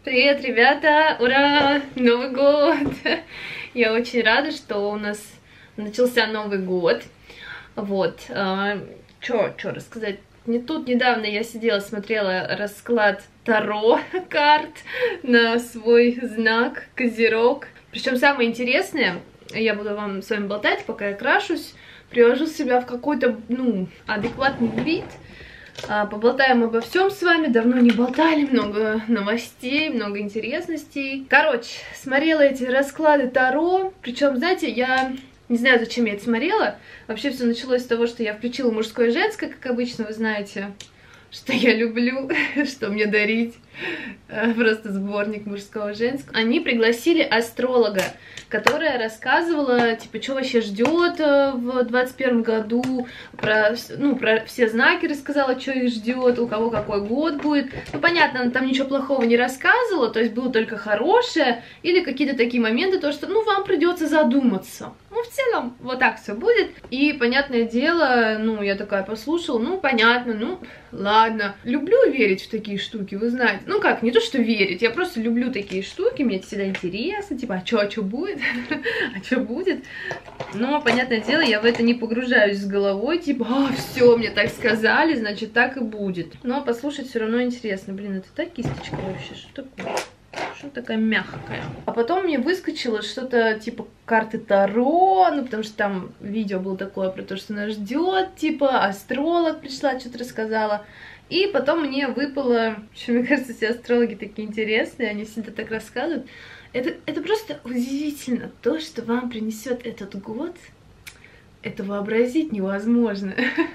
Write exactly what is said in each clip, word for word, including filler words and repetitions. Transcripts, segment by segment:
Привет, ребята! Ура! Новый год! Я очень рада, что у нас начался Новый год. Вот. Чё, чё рассказать? Не тут недавно я сидела, смотрела расклад Таро карт на свой знак Козерог. Причем самое интересное, я буду вам с вами болтать, пока я крашусь, привожу себя в какой-то, ну, адекватный вид. Поболтаем обо всем с вами. Давно не болтали, много новостей, много интересностей. Короче, смотрела эти расклады Таро. Причем, знаете, я не знаю, зачем я это смотрела. Вообще все началось с того, что я включила мужское и женское, как обычно, вы знаете, что я люблю, что мне дарить. Просто сборник мужского и женского. Они пригласили астролога, которая рассказывала, типа, что вообще ждет в двадцать первом году, про, ну, про все знаки рассказала, что их ждет, у кого какой год будет. Ну, понятно, она там ничего плохого не рассказывала, то есть было только хорошее, или какие-то такие моменты, то, что, ну, вам придется задуматься. Ну, в целом, вот так все будет. И, понятное дело, ну, я такая послушала, ну, понятно, ну, ладно. Люблю верить в такие штуки, вы знаете. Ну, как, не то, что верить, я просто люблю такие штуки, мне это всегда интересно, типа, а что, а что будет? А что будет? Но, понятное дело, я в это не погружаюсь с головой, типа, а, все, мне так сказали, значит, так и будет. Но послушать все равно интересно. Блин, это та кисточка вообще, что такое? Что такая мягкая? А потом мне выскочило что-то типа карты Таро, ну потому что там видео было такое про то, что нас ждет, типа астролог пришла, что-то рассказала. И потом мне выпало, что мне кажется, все астрологи такие интересные, они всегда так рассказывают. Это, это просто удивительно, то, что вам принесет этот год, это вообразить невозможно.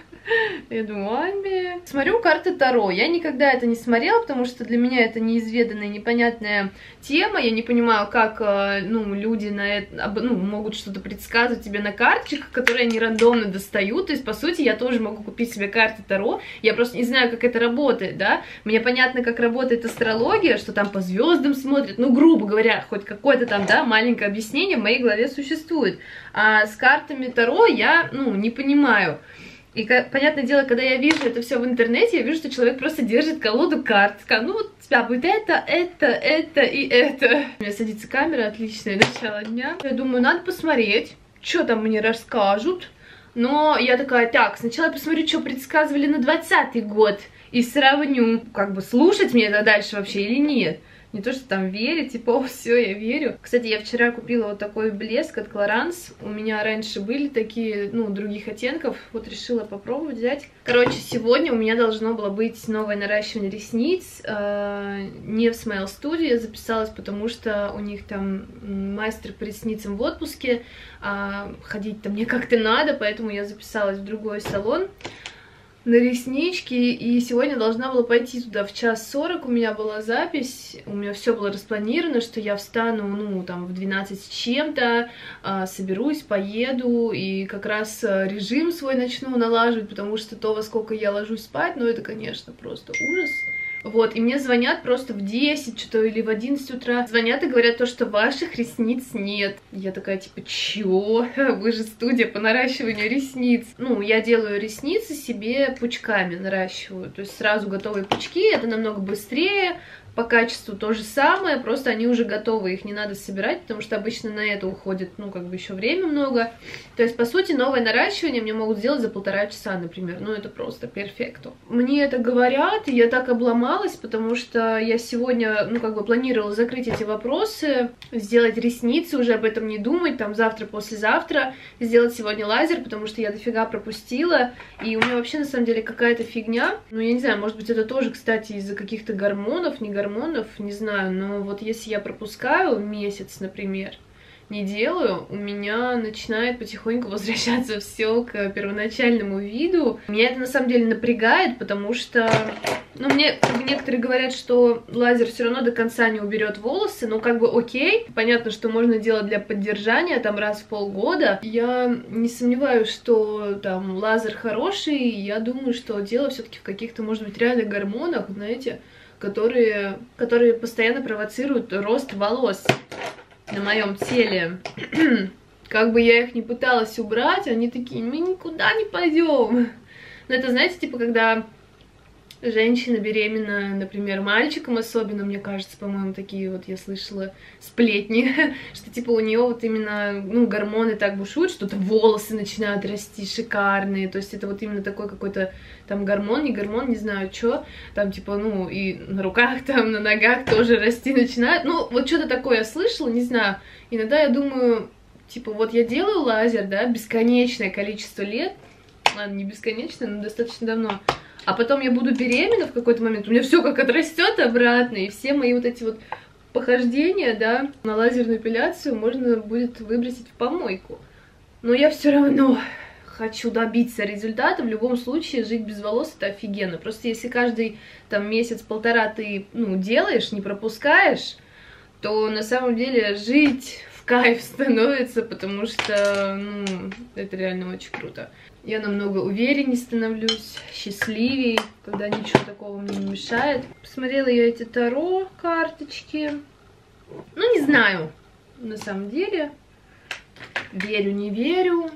Я думаю, ами. Смотрю карты Таро. Я никогда это не смотрела, потому что для меня это неизведанная, непонятная тема. Я не понимаю, как, ну, люди на это, ну, могут что-то предсказывать тебе на карточках, которые они рандомно достают. То есть, по сути, я тоже могу купить себе карты Таро. Я просто не знаю, как это работает, да. Мне понятно, как работает астрология, что там по звездам смотрят. Ну, грубо говоря, хоть какое-то там, да, маленькое объяснение в моей голове существует. А с картами Таро я, ну, не понимаю. И, понятное дело, когда я вижу это все в интернете, я вижу, что человек просто держит колоду карт. Ну, вот у тебя будет это, это, это и это. У меня садится камера, отличное начало дня. Я думаю, надо посмотреть, что там мне расскажут. Но я такая, так, сначала я посмотрю, что предсказывали на двадцатый год. И сравню, как бы, слушать мне это дальше вообще или нет. Не то, что там верить, типа, о, все, я верю. Кстати, я вчера купила вот такой блеск от Clarins. У меня раньше были такие, ну, других оттенков. Вот решила попробовать взять. Короче, сегодня у меня должно было быть новое наращивание ресниц. Э, не в Smile Studio я записалась, потому что у них там мастер по ресницам в отпуске. А ходить-то мне как-то надо, поэтому я записалась в другой салон на реснички, и сегодня должна была пойти туда в час сорок, у меня была запись, у меня все было распланировано, что я встану, ну, там, в двенадцать с чем-то, э, соберусь, поеду, и как раз режим свой начну налаживать, потому что то, во сколько я ложусь спать, ну, это, конечно, просто ужас. Вот, и мне звонят просто в десять, что-то, или в одиннадцать утра. Звонят и говорят то, что ваших ресниц нет. Я такая, типа, чё? Вы же студия по наращиванию ресниц. Ну, я делаю ресницы себе пучками, наращиваю. То есть сразу готовые пучки, это намного быстрее. По качеству то же самое, просто они уже готовы, их не надо собирать, потому что обычно на это уходит, ну, как бы еще время много. То есть, по сути, новое наращивание мне могут сделать за полтора часа, например. Ну, это просто перфекто. Мне это говорят, и я так обломалась, потому что я сегодня, ну, как бы планировала закрыть эти вопросы, сделать ресницы, уже об этом не думать, там, завтра, послезавтра, сделать сегодня лазер, потому что я дофига пропустила, и у меня вообще, на самом деле, какая-то фигня. Ну, я не знаю, может быть, это тоже, кстати, из-за каких-то гормонов, не гормонов, гормонов, не знаю, но вот если я пропускаю месяц, например, не делаю, у меня начинает потихоньку возвращаться все к первоначальному виду. Меня это на самом деле напрягает, потому что, ну, мне некоторые говорят, что лазер все равно до конца не уберет волосы, но как бы окей, понятно, что можно делать для поддержания, там, раз в полгода. Я не сомневаюсь, что там лазер хороший, я думаю, что дело все-таки в каких-то, может быть, реальных гормонах, знаете, которые, которые постоянно провоцируют рост волос на моем теле. Как бы я их не пыталась убрать, они такие, мы никуда не пойдем. Но это, знаете, типа, когда женщина беременная, например, мальчиком особенно, мне кажется, по-моему, такие вот я слышала сплетни, что типа у нее вот именно, ну, гормоны так бушуют, что-то волосы начинают расти шикарные, то есть это вот именно такой какой-то там гормон, не гормон, не знаю, что, там типа, ну, и на руках, там, на ногах тоже расти начинают, ну, вот что-то такое я слышала, не знаю, иногда я думаю, типа, вот я делаю лазер, да, бесконечное количество лет, ладно, не бесконечное, но достаточно давно, а потом я буду беременна в какой-то момент, у меня все как отрастет обратно, и все мои вот эти вот похождения, да, на лазерную эпиляцию можно будет выбросить в помойку. Но я все равно хочу добиться результата. В любом случае, жить без волос — это офигенно. Просто если каждый там месяц-полтора ты, ну, делаешь, не пропускаешь, то на самом деле жить в кайф становится, потому что, ну, это реально очень круто. Я намного увереннее становлюсь, счастливее, когда ничего такого мне не мешает. Посмотрела я эти таро карточки. Ну, не знаю, на самом деле. Верю, не верю.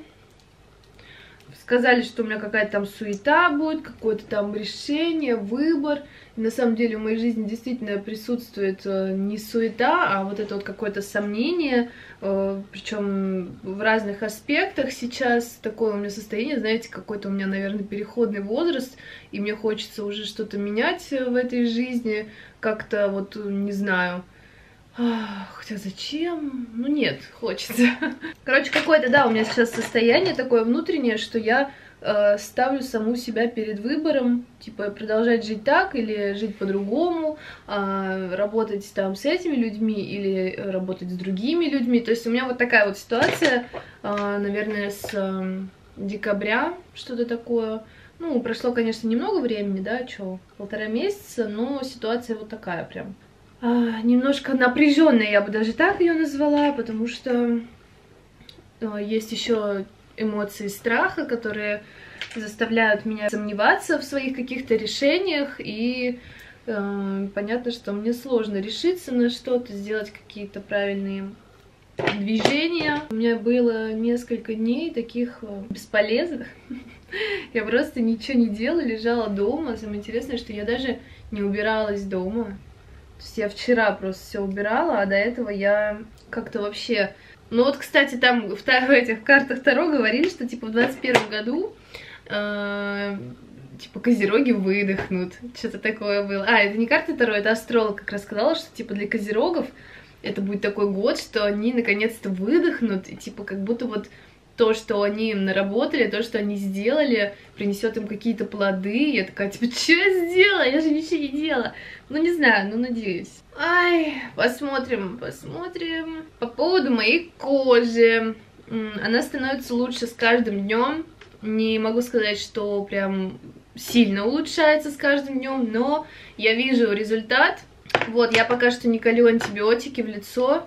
Сказали, что у меня какая-то там суета будет, какое-то там решение, выбор. И на самом деле в моей жизни действительно присутствует не суета, а вот это вот какое-то сомнение. Причем в разных аспектах сейчас такое у меня состояние, знаете, какой-то у меня, наверное, переходный возраст, и мне хочется уже что-то менять в этой жизни. Как-то вот, не знаю... Хотя зачем? Ну нет, хочется. Короче, какое-то, да, у меня сейчас состояние такое внутреннее, что я э, ставлю саму себя перед выбором, типа продолжать жить так или жить по-другому, э, работать там с этими людьми или работать с другими людьми. То есть у меня вот такая вот ситуация, э, наверное, с э, декабря, что-то такое. Ну, прошло, конечно, немного времени, да, что, полтора месяца, но ситуация вот такая прям. А, немножко напряженная, я бы даже так ее назвала, потому что а, есть еще эмоции страха, которые заставляют меня сомневаться в своих каких-то решениях, и а, понятно, что мне сложно решиться на что-то, сделать какие-то правильные движения. У меня было несколько дней таких бесполезных. Я просто ничего не делала, лежала дома. Самое интересное, что я даже не убиралась дома. То есть я вчера просто все убирала, а до этого я как-то вообще... Ну вот, кстати, там в, в этих картах Таро говорили, что типа в двадцать первом году э, типа козероги выдохнут. Что-то такое было. А, это не карта Таро, это астролог как раз сказала, что типа для козерогов это будет такой год, что они наконец-то выдохнут, и типа как будто вот то, что они наработали, то, что они сделали, принесет им какие-то плоды. Я такая, типа, что я сделала? Я же ничего не делала. Ну, не знаю, ну, надеюсь. Ай, посмотрим, посмотрим. По поводу моей кожи. Она становится лучше с каждым днем. Не могу сказать, что прям сильно улучшается с каждым днем, но я вижу результат. Вот, я пока что не колю антибиотики в лицо.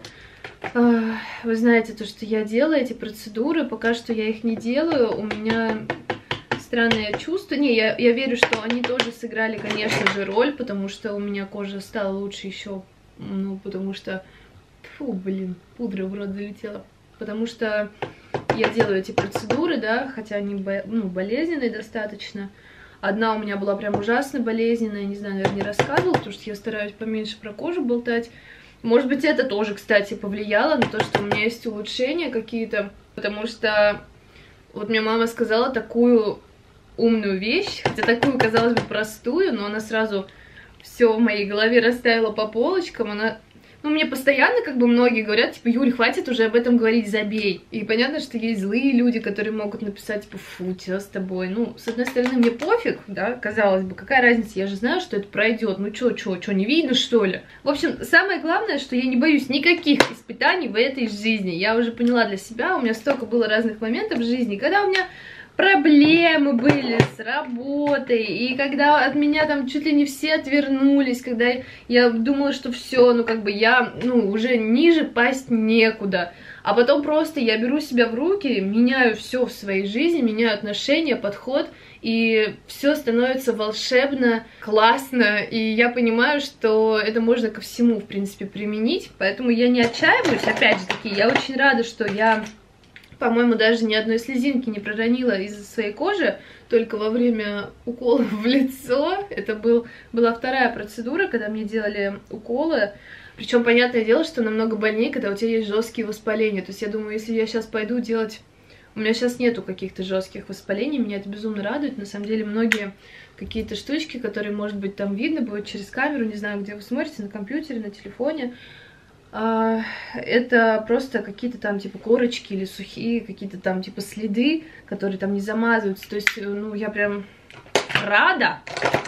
Вы знаете, то, что я делаю, эти процедуры, пока что я их не делаю, у меня странное чувство. Не, я, я верю, что они тоже сыграли, конечно же, роль, потому что у меня кожа стала лучше еще, ну, потому что... Фу, блин, пудра в рот залетела. Потому что я делаю эти процедуры, да, хотя они, ну, болезненные достаточно. Одна у меня была прям ужасно болезненная, не знаю, наверное, не рассказывала, потому что я стараюсь поменьше про кожу болтать. Может быть, это тоже, кстати, повлияло на то, что у меня есть улучшения какие-то, потому что вот мне мама сказала такую умную вещь, хотя такую, казалось бы, простую, но она сразу все в моей голове расставила по полочкам. Она, ну, мне постоянно, как бы, многие говорят, типа, Юль, хватит уже об этом говорить, забей. И понятно, что есть злые люди, которые могут написать, типа, фу, что с тобой? Ну, с одной стороны, мне пофиг, да, казалось бы, какая разница, я же знаю, что это пройдет, ну, чё, чё, чё, не видно, что ли? В общем, самое главное, что я не боюсь никаких испытаний в этой жизни. Я уже поняла для себя, у меня столько было разных моментов в жизни, когда у меня проблемы были с работой, и когда от меня там чуть ли не все отвернулись, когда я думала, что все, ну как бы я, ну уже ниже пасть некуда, а потом просто я беру себя в руки, меняю все в своей жизни, меняю отношения, подход, и все становится волшебно, классно, и я понимаю, что это можно ко всему, в принципе, применить, поэтому я не отчаиваюсь, опять же таки, я очень рада, что я По-моему, даже ни одной слезинки не проронила из-за своей кожи, только во время укола в лицо. Это был, была вторая процедура, когда мне делали уколы. Причем, понятное дело, что намного больнее, когда у тебя есть жесткие воспаления. То есть я думаю, если я сейчас пойду делать... У меня сейчас нету каких-то жестких воспалений, меня это безумно радует. На самом деле, многие какие-то штучки, которые, может быть, там видно будет через камеру, не знаю, где вы смотрите, на компьютере, на телефоне, это просто какие-то там типа корочки или сухие, какие-то там типа следы, которые там не замазываются. То есть, ну, я прям рада.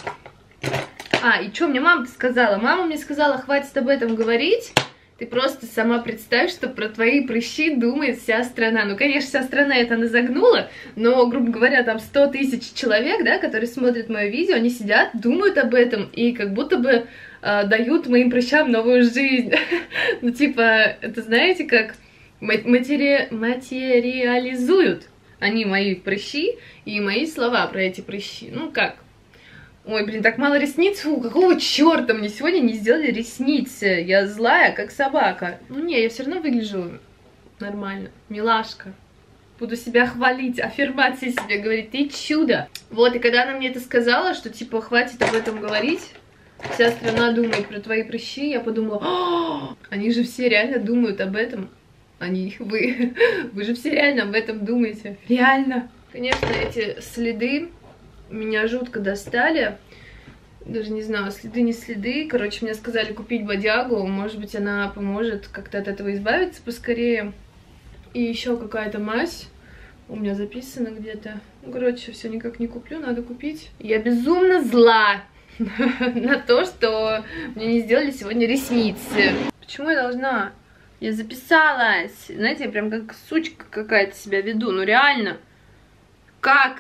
А, и что мне мама сказала? Мама мне сказала, хватит об этом говорить. Ты просто сама представь, что про твои прыщи думает вся страна. Ну, конечно, вся страна это она загнула, но, грубо говоря, там сто тысяч человек, да, которые смотрят мое видео, они сидят, думают об этом и как будто бы э, дают моим прыщам новую жизнь. Ну, типа, это знаете, как матери... материализуют они мои прыщи и мои слова про эти прыщи. Ну, как? Ой, блин, так мало ресниц, фу, какого черта мне сегодня не сделали ресницы? Я злая, как собака. Ну не, я все равно выгляжу нормально, милашка. Буду себя хвалить, аффирмации себе говорить, ты чудо. Вот, и когда она мне это сказала, что типа хватит об этом говорить, вся страна думает про твои прыщи, я подумала, о, они же все реально думают об этом. Они, вы, вы же все реально об этом думаете. Реально. Конечно, эти следы меня жутко достали. Даже не знаю, следы не следы. Короче, мне сказали купить бодягу. Может быть, она поможет как-то от этого избавиться поскорее. И еще какая-то мазь. У меня записано где-то. Ну, короче, все никак не куплю, надо купить. Я безумно зла на то, что мне не сделали сегодня ресницы. Почему я должна? Я записалась. Знаете, я прям как сучка какая-то себя веду. Ну, реально. Как?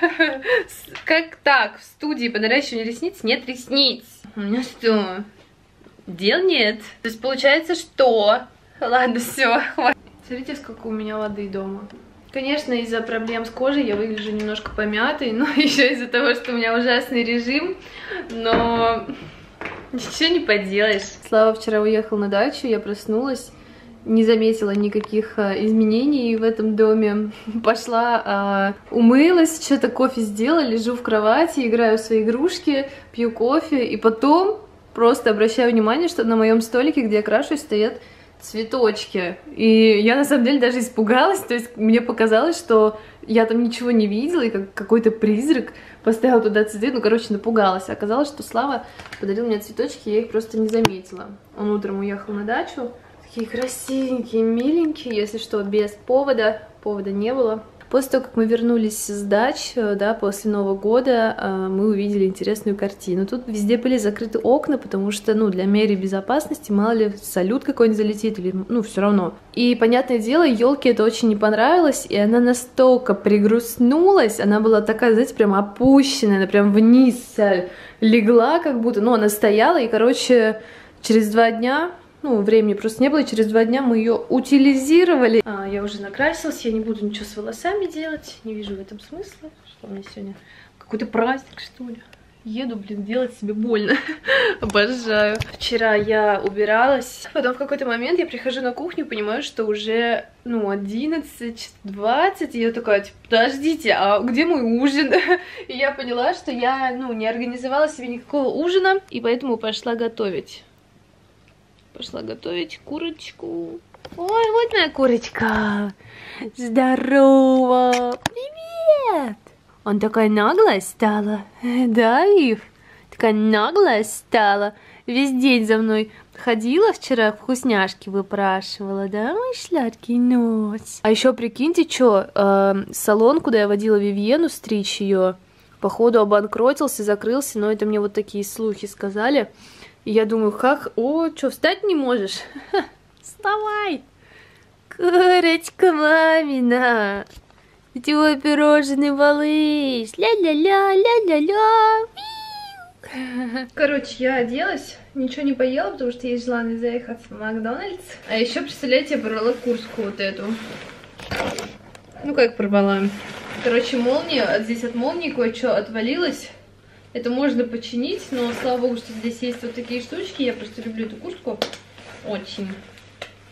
Как так? В студии по наращиванию ресниц нет ресниц. У меня что? Дел нет. То есть получается, что? Ладно, все, хватит. Смотрите, сколько у меня воды дома. Конечно, из-за проблем с кожей я выгляжу немножко помятой, но еще из-за того, что у меня ужасный режим. Но ничего не поделаешь. Слава вчера уехал на дачу, я проснулась. Не заметила никаких а, изменений в этом доме. Пошла, а, умылась, что-то кофе сделала, лежу в кровати, играю в свои игрушки, пью кофе. И потом просто обращаю внимание, что на моем столике, где я крашусь, стоят цветочки. И я на самом деле даже испугалась. То есть мне показалось, что я там ничего не видела, и как какой-то призрак поставил туда цветы. Ну, короче, напугалась. Оказалось, что Слава подарил мне цветочки, я их просто не заметила. Он утром уехал на дачу. Такие красивенькие, миленькие, если что, без повода. Повода не было. После того, как мы вернулись с дач, да, после Нового года, мы увидели интересную картину. Тут везде были закрыты окна, потому что, ну, для меры безопасности, мало ли, салют какой-нибудь залетит, или, ну, все равно. И, понятное дело, елке это очень не понравилось, и она настолько пригрустнулась, она была такая, знаете, прям опущенная, она прям вниз легла, как будто, ну, она стояла, и, короче, через два дня... Ну, времени просто не было, и через два дня мы ее утилизировали. А, я уже накрасилась, я не буду ничего с волосами делать, не вижу в этом смысла. Что у меня сегодня какой-то праздник, что ли? Еду, блин, делать себе больно. Обожаю. Вчера я убиралась, потом в какой-то момент я прихожу на кухню, понимаю, что уже, ну, одиннадцать двадцать, и я такая, типа, подождите, а где мой ужин? И я поняла, что я, ну, не организовала себе никакого ужина, и поэтому пошла готовить. Пошла готовить курочку. Ой, вот моя курочка. Здорово. Привет. Он такая наглая стала. Да, Ив? Такая наглая стала. Весь день за мной ходила вчера, вкусняшки выпрашивала, да, мой сладкий нос. А еще прикиньте, что э, салон, куда я водила Вивьену стричь ее, походу обанкротился, закрылся, но это мне вот такие слухи сказали. И я думаю, как, о, что, встать не можешь? Ха, вставай! Курочка мамина! Твой пирожный малыш! Ля-ля-ля, ля-ля-ля! Короче, я оделась, ничего не поела, потому что есть желание заехать в Макдональдс. А еще, представляете, я порвала куртку вот эту. Ну, как порвала? Короче, молния, здесь от молнии кое-что отвалилось. Это можно починить, но слава богу, что здесь есть вот такие штучки. Я просто люблю эту куртку. Очень.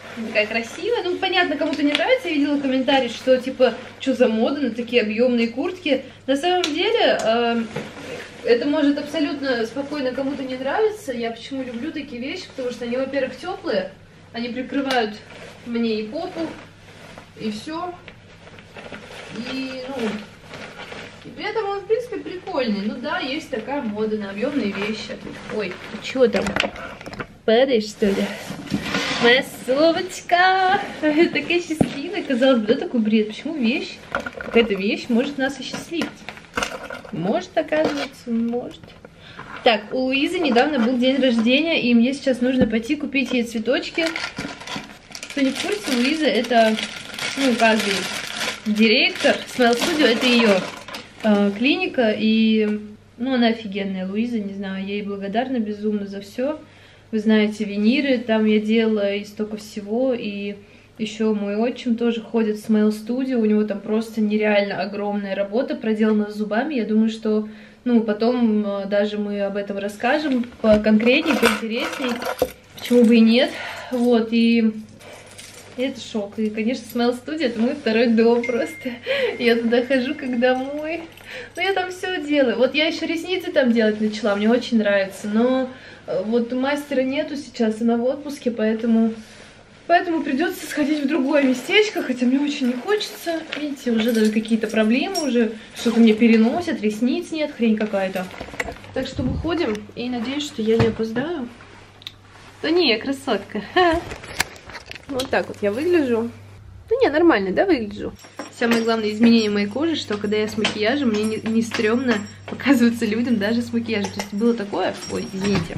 Такая красивая. Ну, понятно, кому-то не нравится. Я видела комментарий, что, типа, что за мода на такие объемные куртки. На самом деле, э, это может абсолютно спокойно кому-то не нравиться. Я почему люблю такие вещи? Потому что они, во-первых, теплые. Они прикрывают мне и попу, и все. И, ну, и при этом он, в принципе, прикольный. Ну да, есть такая мода на объемные вещи. Ой, ты чего там? Падаешь, что ли? Моя совочка! Такая счастливая, казалось бы, да, такой бред. Почему вещь, какая-то вещь может нас осчастливить? Может, оказывается, может. Так, у Луизы недавно был день рождения, и мне сейчас нужно пойти купить ей цветочки. Кто не в курсе, Луиза это, ну, каждый директор Smile Studio, это ее э, клиника, и, ну, она офигенная, Луиза, не знаю, я ей благодарна безумно за все. Вы знаете, виниры, там я делала и столько всего, и еще мой отчим тоже ходит в Smile Studio, у него там просто нереально огромная работа проделана с зубами, я думаю, что, ну, потом даже мы об этом расскажем поконкретнее, поинтересней, почему бы и нет, вот, и... И это шок. И, конечно, Smile Studio это мой второй дом просто. Я туда хожу как домой. Но я там все делаю. Вот я еще ресницы там делать начала, мне очень нравится. Но вот мастера нету сейчас, она в отпуске, поэтому... Поэтому придется сходить в другое местечко, хотя мне очень не хочется. Видите, уже даже какие-то проблемы, уже что-то мне переносят, ресниц нет, хрень какая-то. Так что выходим, и надеюсь, что я не опоздаю. Да не, я красотка. Вот так вот я выгляжу. Ну не, нормально, да, выгляжу? Самое главное изменение моей кожи, что когда я с макияжем, мне не, не стрёмно показываться людям даже с макияжем. То есть было такое... Ой, извините.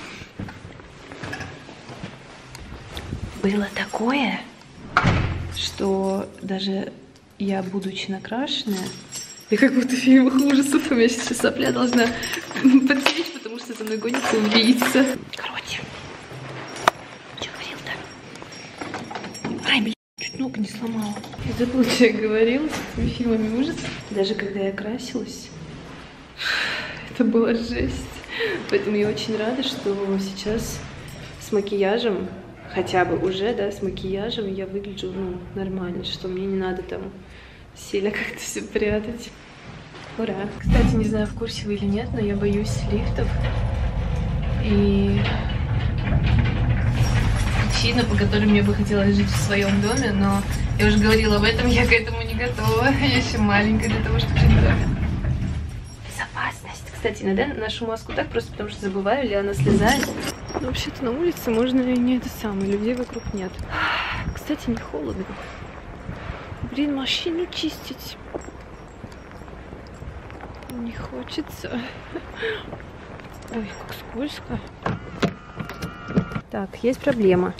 Было такое, что даже я, будучи накрашенная, я как будто в фильмах ужасов, у меня сейчас сопля должна подсечь, потому что за мной гонится убийца. Короче. Ай, блин, чуть ногу не сломала. Я забыла, что я говорила с этими фильмами ужасов. Даже когда я красилась, это была жесть. Поэтому я очень рада, что сейчас с макияжем, хотя бы уже, да, с макияжем я выгляжу, ну, нормально, что мне не надо там сильно как-то все прятать. Ура! Кстати, не знаю, в курсе вы или нет, но я боюсь лифтов. И... причина, по которой мне бы хотелось жить в своем доме, но я уже говорила об этом, я к этому не готова. Я еще маленькая для того, чтобы жить в доме. Безопасность. Кстати, иногда ношу маску так просто потому, что забываю, или она слезает. Но вообще-то на улице можно и не это самое, людей вокруг нет. Кстати, не холодно. Блин, машину чистить не хочется. Ой, как скользко. Так, есть проблема.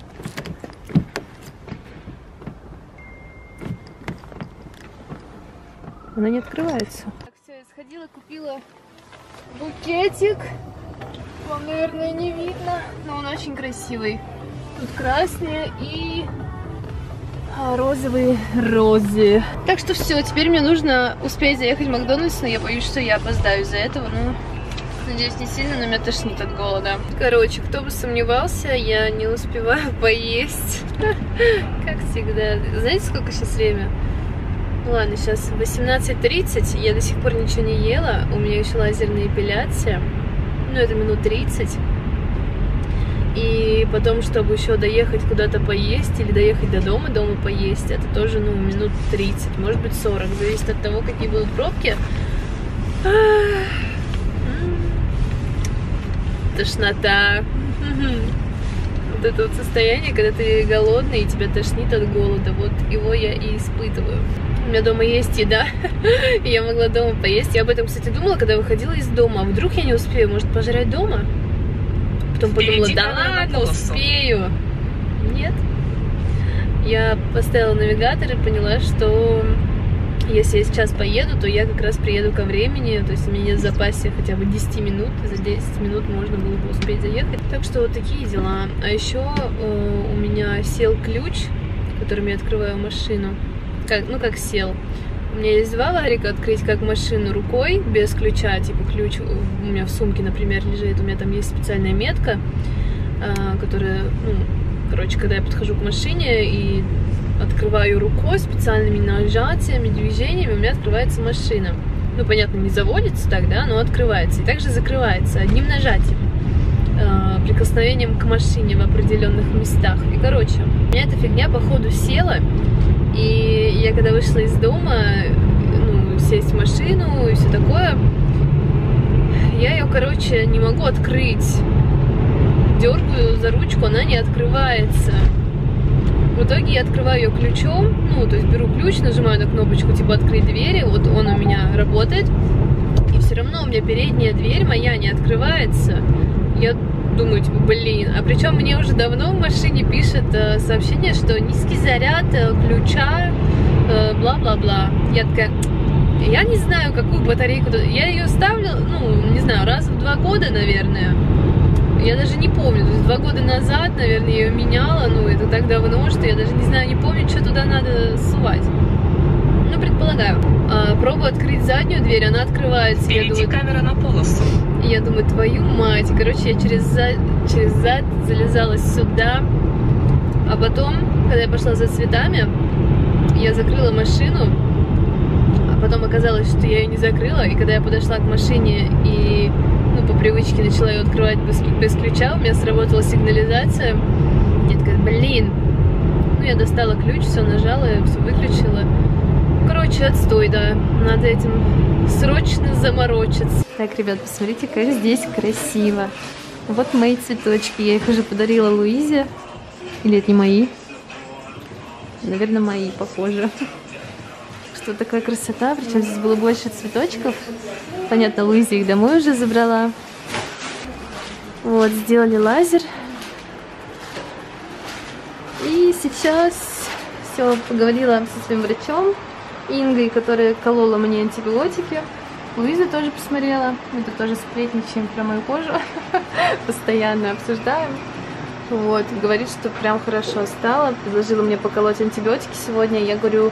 Она не открывается. Так, все, я сходила, купила букетик. Вам, наверное, не видно, но он очень красивый. Тут красные и розовые розы. Так что все, теперь мне нужно успеть заехать в Макдональдс, но я боюсь, что я опоздаю из-за этого. Ну, надеюсь, не сильно, но меня тошнит от голода. Короче, кто бы сомневался, я не успеваю поесть. Как всегда. Знаете, сколько сейчас время? Ну ладно, сейчас восемнадцать тридцать, я до сих пор ничего не ела. У меня еще лазерная эпиляция. Ну, это минут тридцать. И потом, чтобы еще доехать куда-то поесть или доехать до дома, дома поесть, это тоже, ну, минут тридцать, может быть сорок. Зависит от того, какие будут пробки. Тошнота. Вот это вот состояние, когда ты голодный и тебя тошнит от голода. Вот его я и испытываю. У меня дома есть еда, и я могла дома поесть. Я об этом, кстати, думала, когда выходила из дома. А вдруг я не успею, может, пожрать дома? Потом подумала, да ладно, успею. Нет. Я поставила навигатор и поняла, что если я сейчас поеду, то я как раз приеду ко времени. То есть у меня нет в запасе хотя бы десять минут. И за десять минут можно было бы успеть заехать. Так что вот такие дела. А еще э, у меня сел ключ, которым я открываю машину. Как, ну как сел. У меня есть два варика: открыть как машину рукой, без ключа, типа ключ у меня в сумке, например, лежит. У меня там есть специальная метка, которая, ну, Короче, когда я подхожу к машине и открываю рукой специальными нажатиями, движениями, у меня открывается машина. Ну, понятно, не заводится так, да, но открывается. И также закрывается одним нажатием, э, прикосновением к машине в определенных местах. И, короче, у меня эта фигня, походу, села. И я, когда вышла из дома, ну, сесть в машину и все такое, я ее, короче, не могу открыть. Дергаю за ручку, она не открывается. В итоге я открываю ее ключом, ну, то есть беру ключ, нажимаю на кнопочку, типа, открыть двери, вот он у меня работает, и все равно у меня передняя дверь моя не открывается. Я думаю, типа, блин, а причем мне уже давно в машине пишет э, сообщение, что низкий заряд э, ключа, бла-бла-бла. Э, я такая, я не знаю, какую батарейку, я ее ставлю, ну, не знаю, раз в два года, наверное. Я даже не помню, то есть два года назад, наверное, я ее меняла, ну, это так давно, что я даже не знаю, не помню, что туда надо сувать. Ну, предполагаю. А, пробую открыть заднюю дверь, она открывается. Впереди думаю, камера на полосу. Я думаю, твою мать. Короче, я через зад, через зад залезала сюда. А потом, когда я пошла за цветами, я закрыла машину. А потом оказалось, что я ее не закрыла. И когда я подошла к машине и... ну, по привычке начала ее открывать без, без ключа, у меня сработала сигнализация. Я такая, блин. Ну, я достала ключ, все нажала, все выключила. Короче, отстой, да. Надо этим срочно заморочиться. Так, ребят, посмотрите, как здесь красиво. Вот мои цветочки. Я их уже подарила Луизе. Или это не мои? Наверное, мои, похоже. Что такая красота. Причем здесь было больше цветочков. Понятно, Луиза их домой уже забрала. Вот, сделали лазер. И сейчас все, поговорила со своим врачом Ингой, которая колола мне антибиотики. Луиза тоже посмотрела. Мы тут тоже сплетничаем про мою кожу. Постоянно обсуждаем. Вот, говорит, что прям хорошо стало. Предложила мне поколоть антибиотики сегодня. Я говорю...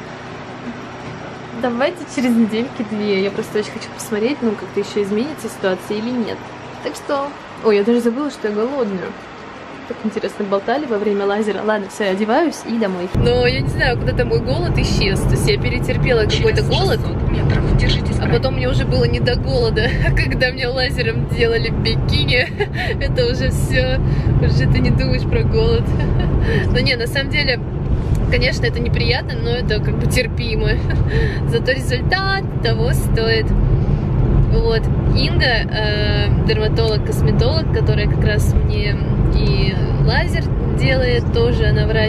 давайте через недельки-две. Я просто очень хочу посмотреть, ну, как-то еще изменится ситуация или нет. Так что... ой, я даже забыла, что я голодная. Так интересно болтали во время лазера. Ладно, все, я одеваюсь и домой. Но я не знаю, куда-то мой голод исчез. То есть я перетерпела какой-то голод, метров, держитесь, а потом мне уже было не до голода. Когда мне лазером делали бикини, это уже все... уже ты не думаешь про голод. Но не, на самом деле... конечно, это неприятно, но это как бы терпимо. Зато результат того стоит. Вот. Инга, э, дерматолог-косметолог, которая как раз мне и лазер делает, тоже она врач,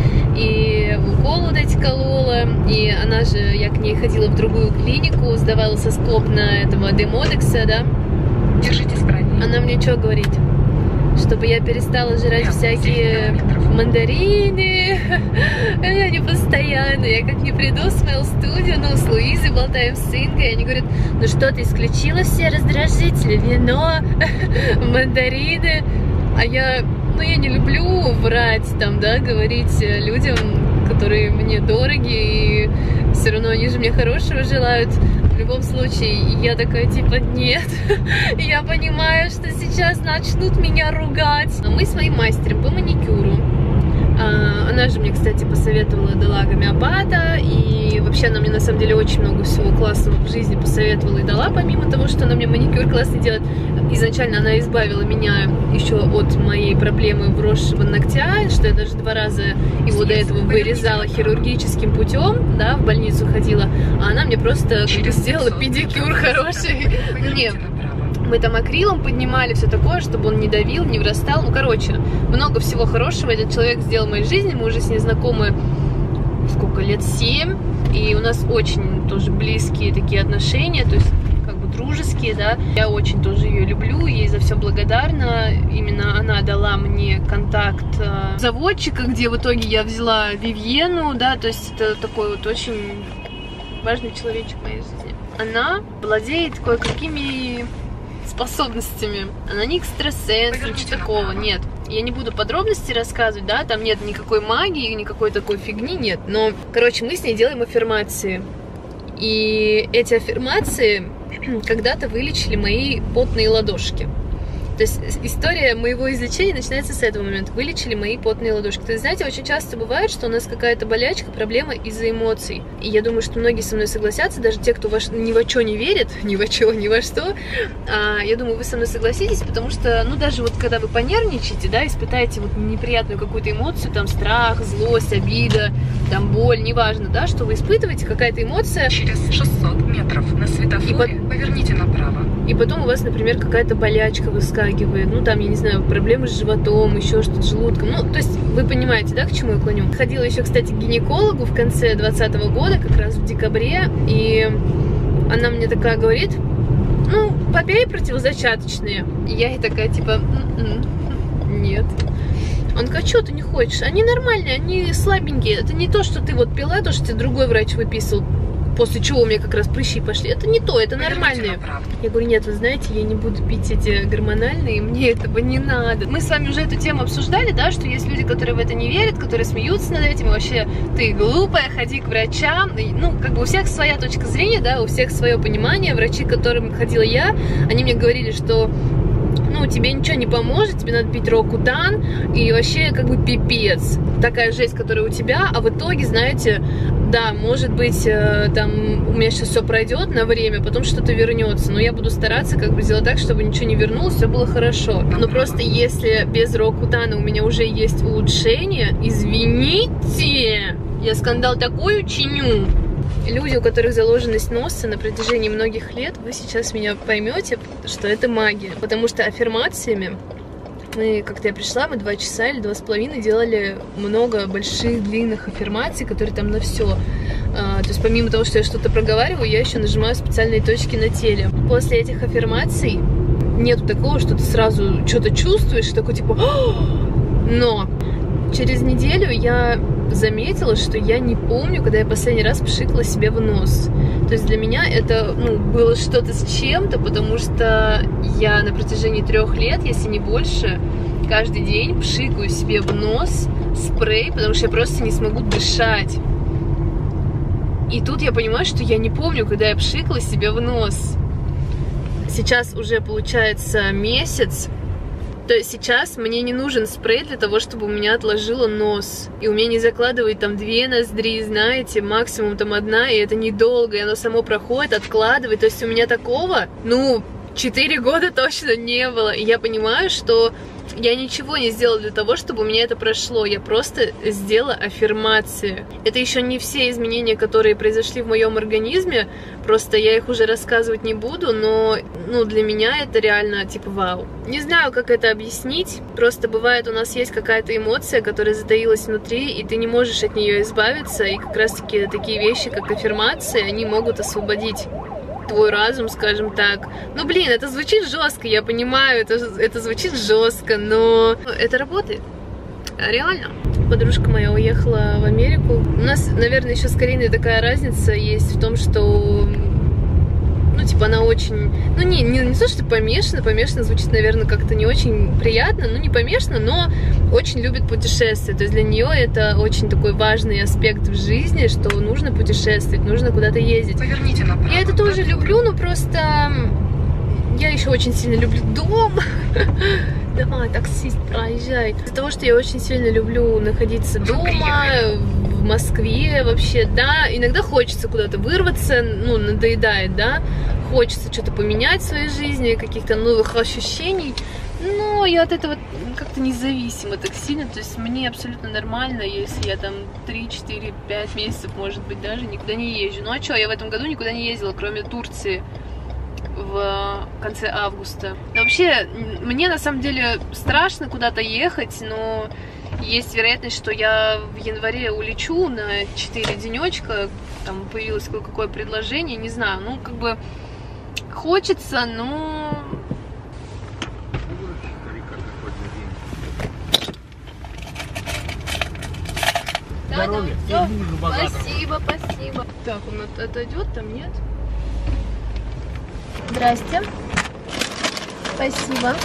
и укол вот эти колола, и она же, я к ней ходила в другую клинику, сдавала соскоб на этого демодекса, да? Держитесь правильно. Она мне что говорит? Чтобы я перестала жрать всякие мандарины. Я не постоянно. Я как не приду в Smell Studio, ну, с Луизой болтаем с Ингой, они говорят, ну что, ты исключила все раздражители, вино, мандарины. А я, ну, я не люблю врать, там, да, говорить людям, которые мне дороги, и все равно они же мне хорошего желают. В любом случае, я такая, типа, нет, я понимаю, что сейчас начнут меня ругать. Мы с моим мастером по маникюру, она же мне, кстати, посоветовала, дала гомеопата, и вообще она мне, на самом деле, очень много всего классного в жизни посоветовала и дала, помимо того, что она мне маникюр классный делает. Изначально она избавила меня еще от моей проблемы вросшего ногтя, что я даже два раза его до этого вырезала хирургическим путем, да, в больницу ходила, а она мне просто сделала педикюр хороший. Не, мы там акрилом поднимали, все такое, чтобы он не давил, не врастал. Ну, короче, много всего хорошего этот человек сделал в моей жизни. Мы уже с ней знакомы, сколько, лет семь. И у нас очень тоже близкие такие отношения, то есть как бы дружеские, да. Я очень тоже ее люблю, ей за все благодарна. Именно она дала мне контакт заводчика, где в итоге я взяла Вивьену, да, то есть это такой вот очень важный человечек в моей жизни. Она владеет кое-какими способностями. Она не экстрасенс, ничего такого, нет. Я не буду подробности рассказывать, да, там нет никакой магии, никакой такой фигни, нет. Но, короче, мы с ней делаем аффирмации. И эти аффирмации когда-то вылечили мои потные ладошки. То есть история моего излечения начинается с этого момента. Вылечили мои потные ладошки. То есть, знаете, очень часто бывает, что у нас какая-то болячка, проблема из-за эмоций. И я думаю, что многие со мной согласятся, даже те, кто ваш, ни во что не верит, ни во что, ни во что. А, я думаю, вы со мной согласитесь, потому что, ну, даже вот когда вы понервничаете, да, испытаете вот неприятную какую-то эмоцию, там, страх, злость, обида, там, боль, неважно, да, что вы испытываете, какая-то эмоция. Через шестьсот метров на светофоре по... поверните направо. И потом у вас, например, какая-то болячка выскакивает, ну, там, я не знаю, проблемы с животом, еще что-то с желудком. Ну, то есть, вы понимаете, да, к чему я клоню? Ходила еще, кстати, к гинекологу в конце двадцатого года, как раз в декабре, и она мне такая говорит: ну, попей противозачаточные. И я ей такая, типа, м-м, нет. Он говорит: а что ты не хочешь? Они нормальные, они слабенькие. Это не то, что ты вот пила, то, что тебе другой врач выписывал, после чего у меня как раз прыщи пошли. Это не то, это нормальные. Я говорю: нет, вы знаете, я не буду пить эти гормональные, мне этого не надо. Мы с вами уже эту тему обсуждали, да, что есть люди, которые в это не верят, которые смеются над этим, и вообще, ты глупая, ходи к врачам. И, ну, как бы у всех своя точка зрения, да, у всех свое понимание. Врачи, к которым ходила я, они мне говорили, что ну, тебе ничего не поможет, тебе надо пить Рокутан, и вообще, как бы, пипец. Такая жесть, которая у тебя, а в итоге, знаете, да, может быть, э, там, у меня сейчас все пройдет на время, потом что-то вернется, но я буду стараться, как бы, сделать так, чтобы ничего не вернулось, все было хорошо. Но просто если без Рокутана у меня уже есть улучшение, извините, я скандал такой учиню. Люди, у которых заложенность носа на протяжении многих лет, вы сейчас меня поймете, что это магия. Потому что аффирмациями мы, как-то я пришла, мы два часа или два с половиной делали много больших, длинных аффирмаций, которые там на все. А, то есть помимо того, что я что-то проговариваю, я еще нажимаю специальные точки на теле. После этих аффирмаций нету такого, что ты сразу что-то чувствуешь, такой типа... Но через неделю я заметила, что я не помню, когда я последний раз пшикала себе в нос. То есть для меня это, ну, было что-то с чем-то, потому что я на протяжении трех лет, если не больше, каждый день пшикаю себе в нос спрей, потому что я просто не смогу дышать. И тут я понимаю, что я не помню, когда я пшикала себе в нос. Сейчас уже получается месяц. То есть сейчас мне не нужен спрей для того, чтобы у меня отложило нос. И у меня не закладывает там две ноздри, знаете, максимум там одна, и это недолго, и оно само проходит, откладывает. То есть у меня такого, ну, четыре года точно не было. И я понимаю, что я ничего не сделала для того, чтобы у меня это прошло. Я просто сделала аффирмации. Это еще не все изменения, которые произошли в моем организме. Просто я их уже рассказывать не буду, но ну, для меня это реально типа вау. Не знаю, как это объяснить. Просто бывает, у нас есть какая-то эмоция, которая затаилась внутри, и ты не можешь от нее избавиться. И как раз-таки такие вещи, как аффирмации, они могут освободить твой разум, скажем так. Ну, блин, это звучит жестко, я понимаю, это, это звучит жестко, но это работает. Реально. Подружка моя уехала в Америку. У нас, наверное, еще с Кариной такая разница есть в том, что ну, типа, она очень, ну, не, не, не то, что помешана, помешана звучит, наверное, как-то не очень приятно, ну, не помешана, но очень любит путешествия, то есть для нее это очень такой важный аспект в жизни, что нужно путешествовать, нужно куда-то ездить. Поверните направо. Я это тоже люблю, но просто я еще очень сильно люблю дом. Давай, таксист, проезжай. Из-за того, что я очень сильно люблю находиться дома, в Москве вообще, да, иногда хочется куда-то вырваться, ну, надоедает, да, хочется что-то поменять в своей жизни, каких-то новых ощущений, но я от этого как-то независима так сильно, то есть мне абсолютно нормально, если я там три, четыре, пять месяцев, может быть, даже никуда не езжу. Ну а что, я в этом году никуда не ездила, кроме Турции в конце августа. Но вообще, мне на самом деле страшно куда-то ехать, но есть вероятность, что я в январе улечу на четыре денечка, там появилось кое-какое предложение, не знаю, ну, как бы хочется, но... Да, да, все. Спасибо, спасибо. Так, он отойдет, там нет? Здрасте. Спасибо.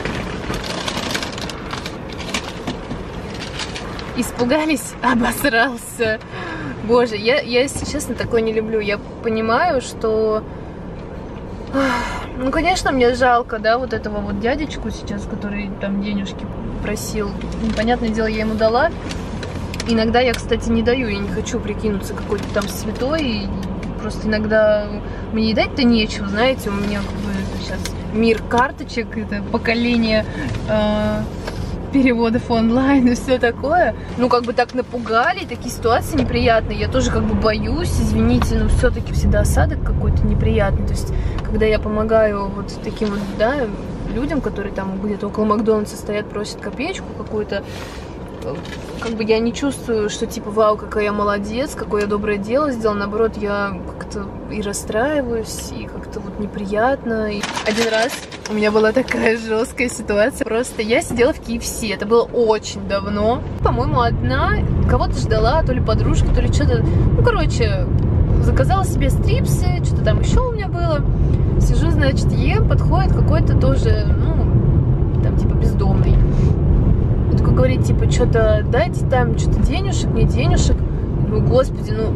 Испугались? Обосрался. Боже, я, я, если честно, такое не люблю. Я понимаю, что... Ну, конечно, мне жалко, да, вот этого вот дядечку сейчас, который там денежки просил. Понятное дело, я ему дала. Иногда я, кстати, не даю, я не хочу прикинуться какой-то там святой. И просто иногда мне и дать-то нечего, знаете, у меня как бы сейчас мир карточек, это поколение э, переводов онлайн и все такое. Ну, как бы так напугали, такие ситуации неприятные. Я тоже как бы боюсь, извините, но все-таки всегда осадок какой-то неприятный. То есть, когда я помогаю вот таким вот, да, людям, которые там где-то около Макдональдса стоят, просят копеечку какую-то, как бы я не чувствую, что типа, вау, какая я молодец, какое я доброе дело сделала. Наоборот, я как-то и расстраиваюсь, и как-то вот неприятно. И один раз у меня была такая жесткая ситуация. Просто я сидела в кей эф си, это было очень давно. По-моему, одна, кого-то ждала, то ли подружка, то ли что-то. Ну, короче, заказала себе стрипсы, что-то там еще у меня было. Сижу, значит, ем, подходит какой-то тоже, ну, там типа бездомный. И такой говорит, типа, что-то дайте там, что-то денежек, мне денежек. Ну, господи, ну,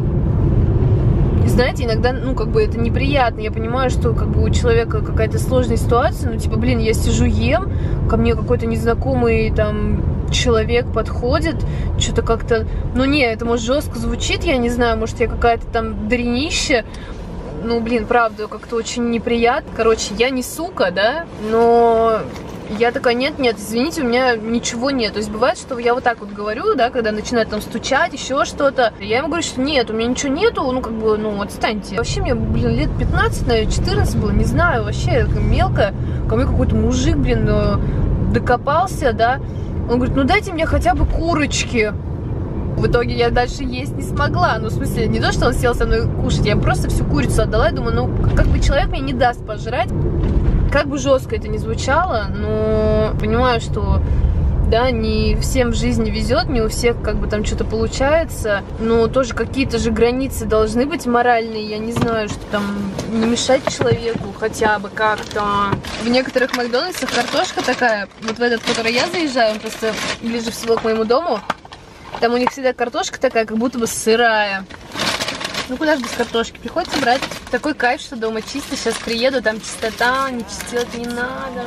знаете, иногда, ну, как бы это неприятно. Я понимаю, что как бы у человека какая-то сложная ситуация, ну, типа, блин, я сижу, ем, ко мне какой-то незнакомый там человек подходит, что-то как-то, ну, не, это, может, жестко звучит, я не знаю, может, я какая-то там дренище. Ну, блин, правда, как-то очень неприятно. Короче, я не сука, да, но я такая, нет, нет, извините, у меня ничего нет. То есть бывает, что я вот так вот говорю, да, когда начинают там стучать, еще что-то. Я ему говорю, что нет, у меня ничего нету, ну, как бы, ну, отстаньте. Вообще мне, блин, лет пятнадцать, наверное, четырнадцать было, не знаю, вообще мелко. Ко мне какой-то мужик, блин, докопался, да. Он говорит, ну, дайте мне хотя бы курочки. В итоге я дальше есть не смогла. Ну, в смысле, не то, что он сел со мной кушать, я просто всю курицу отдала. Я думаю, ну, как бы человек мне не даст пожрать. Как бы жестко это ни звучало, но понимаю, что, да, не всем в жизни везет, не у всех как бы там что-то получается. Но тоже какие-то же границы должны быть моральные. Я не знаю, что там не мешать человеку хотя бы как-то. В некоторых Макдональдсах картошка такая, вот в этот, в который я заезжаю, он просто ближе всего к моему дому. Там у них всегда картошка такая, как будто бы сырая. Ну куда же без картошки? Приходится брать. Такой кайф, что дома чисто. Сейчас приеду, там чистота, ничего делать не надо.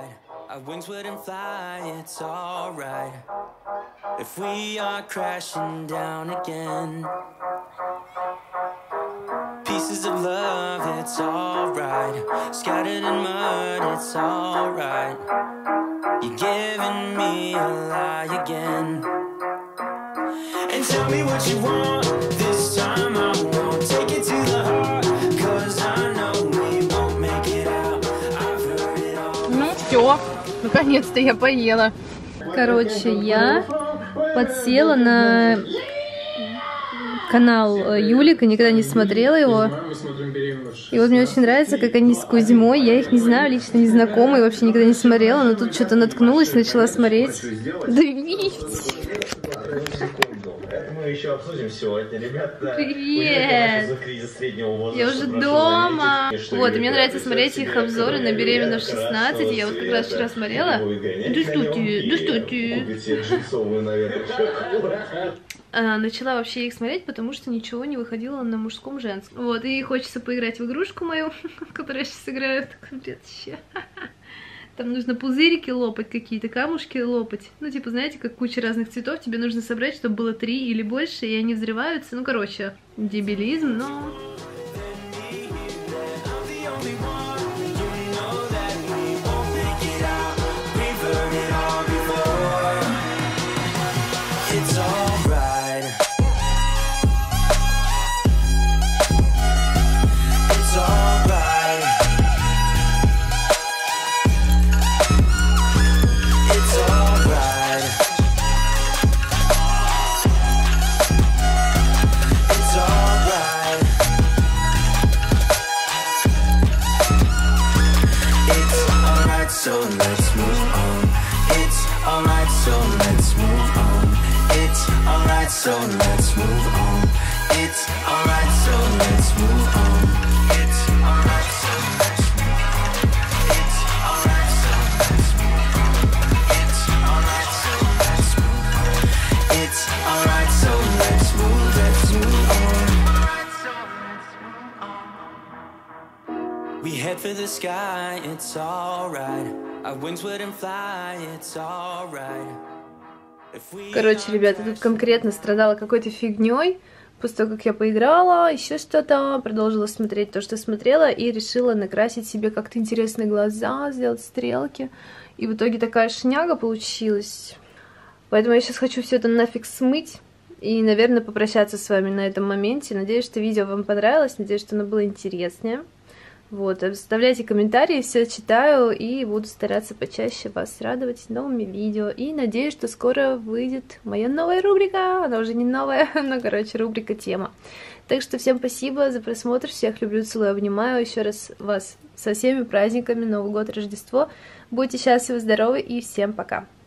And tell me what you want. This time I won't take it to the heart, 'cause I know we won't make it out. I've heard it all. Ну все, наконец-то я поела. Короче, я подсела на канал Юлика, никогда не смотрела его. И вот мне очень нравится, как они с Кузьмой, я их не знаю, лично не знакома и вообще никогда не смотрела, но тут что-то наткнулась, начала смотреть. Да видите. Мы еще обсудим сегодня, ребята. Привет! Я уже дома. Вот, и мне нравится смотреть их обзоры на беременна в шестнадцать. Я вот как раз вчера смотрела. Да что ты, да что ты. А, начала вообще их смотреть, потому что ничего не выходило на мужском, женском. Вот, и хочется поиграть в игрушку мою, которую я сейчас играю. Блин, вообще. Там нужно пузырики лопать какие-то, камушки лопать. Ну, типа, знаете, как куча разных цветов. Тебе нужно собрать, чтобы было три или больше, и они взрываются. Ну, короче, дебилизм, но... So let's move on. It's alright, so let's move on. It's alright, so let's move on. It's alright, so let's move on. It's alright, so let's move on. It's alright, so let's move, let's move on. Alright, so let's move on. We head head for the sky, it's alright. Our wings wouldn't fly, it's alright. Короче, ребята, тут конкретно страдала какой-то фигней. После того, как я поиграла, еще что-то, продолжила смотреть то, что смотрела, и решила накрасить себе как-то интересные глаза, сделать стрелки. И в итоге такая шняга получилась. Поэтому я сейчас хочу все это нафиг смыть и, наверное, попрощаться с вами на этом моменте. Надеюсь, что видео вам понравилось, надеюсь, что оно было интереснее. Вот, оставляйте комментарии, все читаю и буду стараться почаще вас радовать новыми видео. И надеюсь, что скоро выйдет моя новая рубрика. Она уже не новая, но, короче, рубрика «Тема». Так что всем спасибо за просмотр, всех люблю, целую, обнимаю. Еще раз вас со всеми праздниками, Новый год, Рождество. Будьте счастливы, здоровы и всем пока!